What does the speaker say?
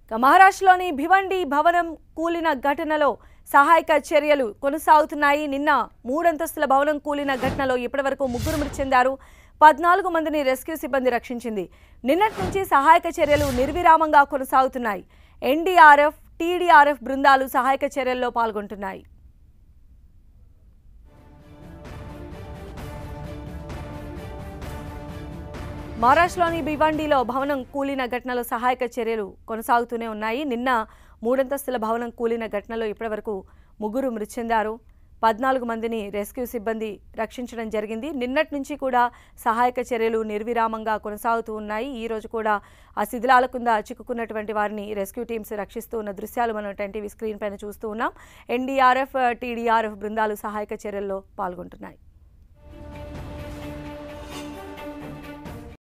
మహారాష్ట్రలోని భివండి భవనం కూలిన ఘటనలో సహాయక చర్యలు కొనసాగుతున్నాయి. నిన్న 3 అంతస్తుల భవనం కూలిన ఘటనలో ఇప్పటివరకు 3 మృతి చెందారు. 14 మందిని రెస్క్యూ సిబ్బంది రక్షించింది. నిన్నటి నుంచి సహాయక చర్యలు నిర్విరామంగా కొనసాగుతున్నాయి. ఎన్డీఆర్ఎఫ్, టీడీఆర్ఎఫ్ బృందాలు సహాయక చర్యల్లో పాల్గొంటున్నాయి. మహారాష్ట్రలోని భివండిలో భవనం కూలిన ఘటనలో సహాయక చర్యలు కొనసాగుతూనే ఉన్నాయి. నిన్న 3 అంతస్తుల భవనం కూలిన ఘటనలో ఇప్పటివరకు 3 మృతి చెందారు. 14 మందిని రెస్క్యూ సిబ్బంది రక్షించడం జరిగింది. నిన్నటి నుంచి కూడా సహాయక చర్యలు నిర్విరామంగా కొనసాగుతూ ఉన్నాయి. ఈ రోజు కూడా ఆ శిథిలాల కింద చిక్కుకున్నటువంటి వారిని రెస్క్యూ టీమ్స్ రక్షిస్తూ ఉన్న దృశ్యాలు మనం టీవీ స్క్రీన్ పైన చూస్తూ ఉన్నాం. ఎన్డీఆర్ఎఫ్, టీడీఆర్ఎఫ్ బృందాలు సహాయక చర్యల్లో పాల్గొంటున్నాయి.